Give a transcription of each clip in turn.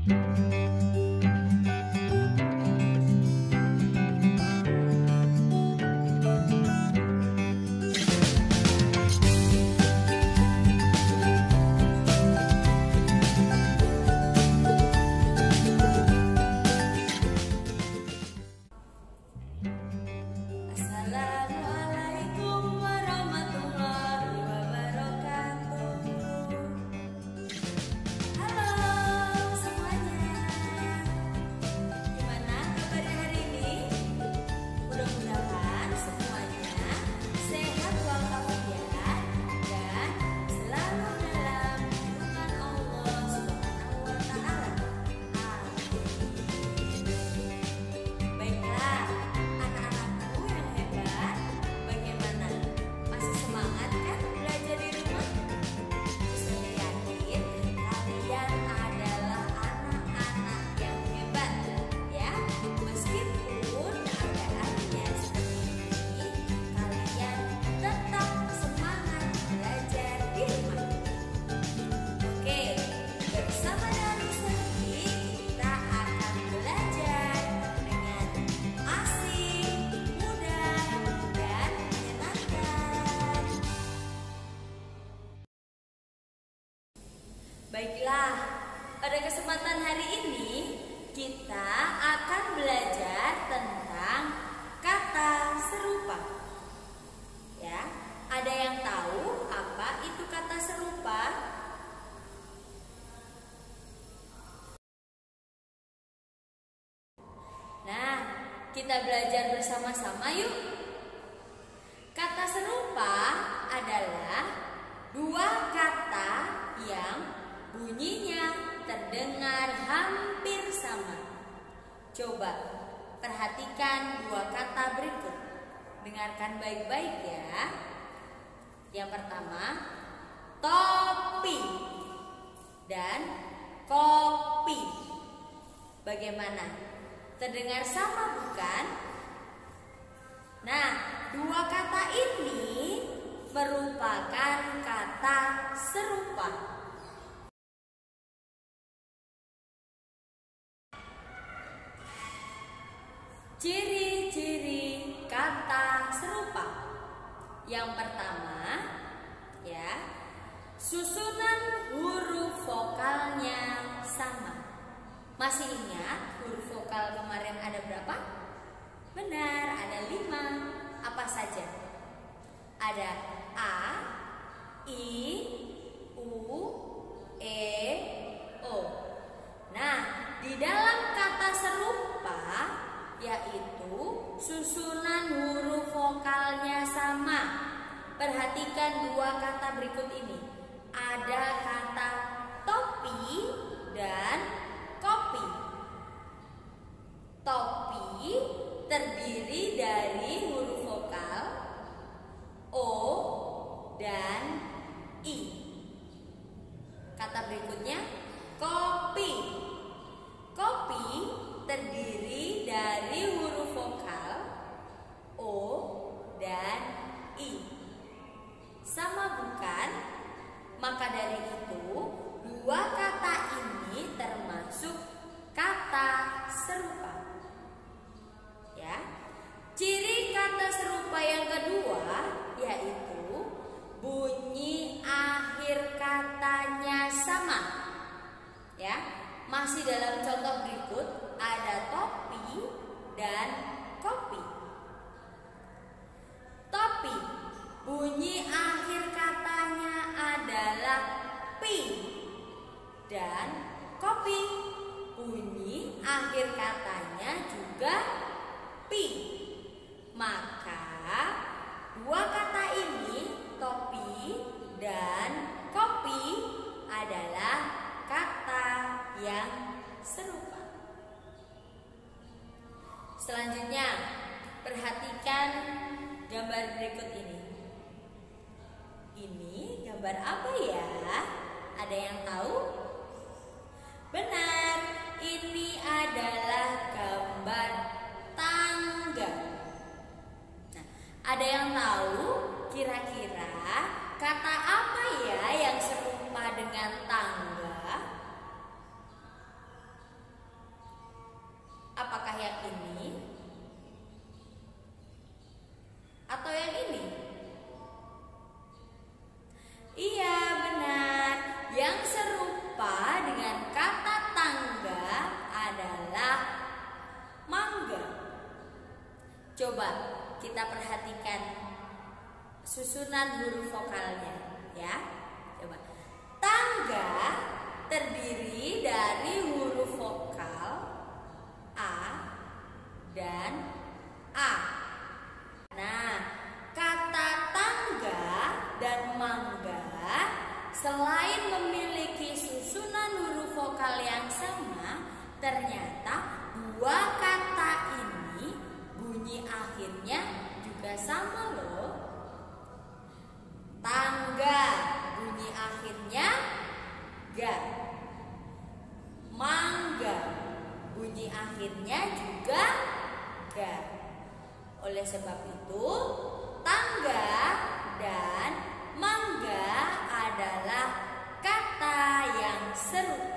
Baiklah, pada kesempatan hari ini kita akan belajar tentang kata serupa. Ya, ada yang tahu apa itu kata serupa? Nah, kita belajar bersama-sama yuk. Kata serupa adalah dua kata yang bunyinya terdengar hampir sama. Coba perhatikan dua kata berikut. Dengarkan baik-baik ya. Yang pertama, topi dan kopi. Bagaimana? Terdengar sama bukan? Nah, dua kata ini merupakan kata serupa. Ciri-ciri kata serupa. Yang pertama, ya, susunan huruf vokalnya sama. Masih ingat huruf vokal kemarin ada berapa? Benar, ada 5. Apa saja? Ada A, I, U, E, O. Nah, di dalam kata serupa yaitu susunan huruf vokalnya sama. Perhatikan dua kata berikut ini. Ada kata topi dan kopi. Topi terdiri dari huruf vokal O dan I. Kata berikutnya kopi. Kopi terdiri dari huruf vokal O dan I. Sama bukan? Maka dari itu, dua kata ini termasuk kata serupa. Ya. Ciri kata serupa yang kedua yaitu bunyi akhir katanya sama. Ya. Masih dalam contoh berikut ada topi dan kopi. Topi, bunyi akhir katanya adalah pi. Dan kopi, bunyi akhir katanya juga pi. Maka dua kata ini, topi dan kopi, adalah kata yang serupa. Selanjutnya, perhatikan gambar berikut ini. Ini gambar apa ya? Ada yang tahu? Benar, ini adalah gambar tangga. Nah, ada yang tahu kira-kira kata apa ya yang serupa dengan tangga? Coba kita perhatikan susunan huruf vokalnya ya. Coba. Tangga terdiri dari huruf vokal A dan A. Nah, kata tangga dan mangga selain memiliki susunan huruf vokal yang sama, ternyata dua kata ini bunyi akhirnya juga sama loh. Tangga bunyi akhirnya ga. Mangga bunyi akhirnya juga ga. Oleh sebab itu, tangga dan mangga adalah kata yang serupa.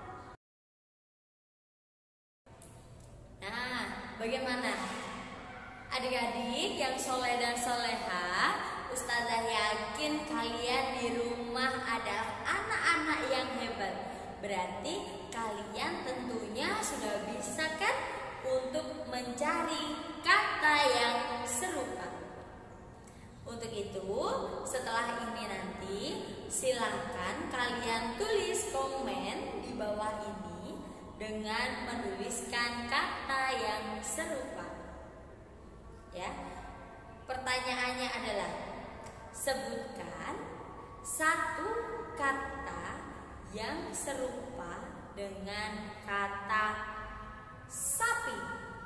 Nah, bagaimana? Adik-adik yang soleh dan soleha, Ustazah yakin kalian di rumah adalah anak-anak yang hebat. Berarti kalian tentunya sudah bisa kan untuk mencari kata yang serupa. Untuk itu, setelah ini nanti silakan kalian tulis komen di bawah ini dengan menuliskan kata yang serupa. Ya. Pertanyaannya adalah, sebutkan satu kata yang serupa dengan kata sapi.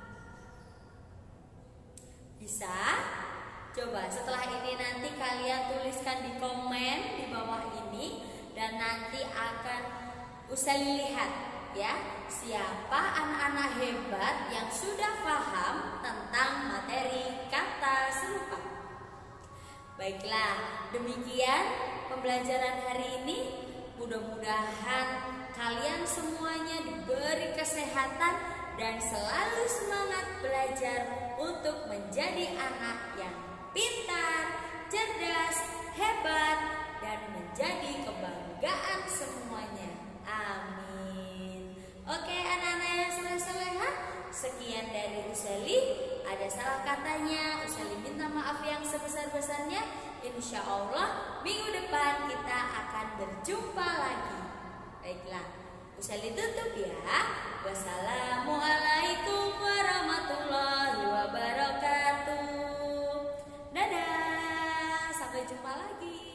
Bisa? Coba setelah ini nanti kalian tuliskan di komen di bawah ini, dan nanti akan Usali lihat ya, siapa anak-anak hebat yang sudah paham tentang materi kata serupa. Baiklah, demikian pembelajaran hari ini. Mudah-mudahan kalian semuanya diberi kesehatan dan selalu semangat belajar untuk menjadi anak yang pintar, cerdas, hebat, dan menjadi kebanggaan semuanya. Amin. Oke anak-anak yang soleh-soleha, sekian dari Usali. Ada salah katanya, Usali minta maaf yang sebesar-besarnya. Insya Allah minggu depan kita akan berjumpa lagi. Baiklah, Usali tutup ya. Wassalamualaikum warahmatullahi wabarakatuh. Dadah, sampai jumpa lagi.